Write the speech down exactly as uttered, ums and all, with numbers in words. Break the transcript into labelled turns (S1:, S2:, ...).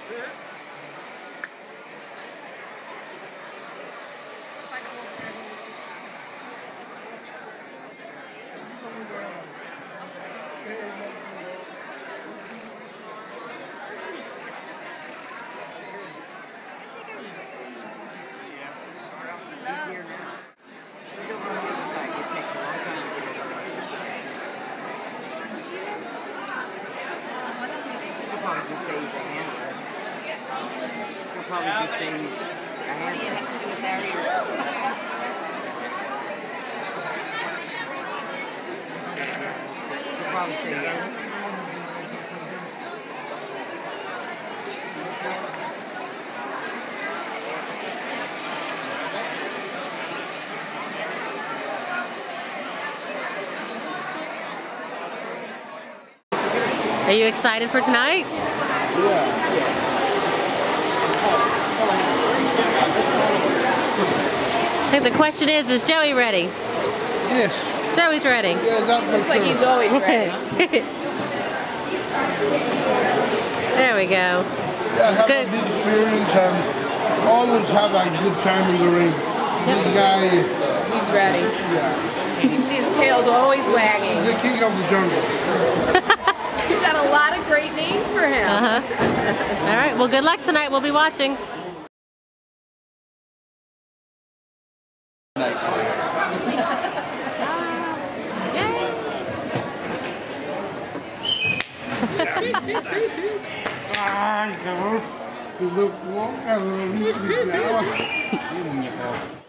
S1: Probably just say a handler. You'll probably say yes.
S2: Are you excited for tonight?
S1: Yeah.
S2: I think the question is, is Joey ready?
S3: Yes.
S2: Joey's ready.
S3: Yeah, that's
S4: Looks like he's always ready.
S2: There we go.
S3: Yeah, have
S2: Good.
S3: a good experience and always have a good time in the ring. This guy is...
S4: He's ready.
S3: Yeah.
S4: You can see his tail's always wagging.
S3: He's the king of the jungle.
S4: He's got a lot of great names for him.
S2: Uh-huh. All right, well, good luck tonight. We'll be watching.
S3: Ai, acabou. Look,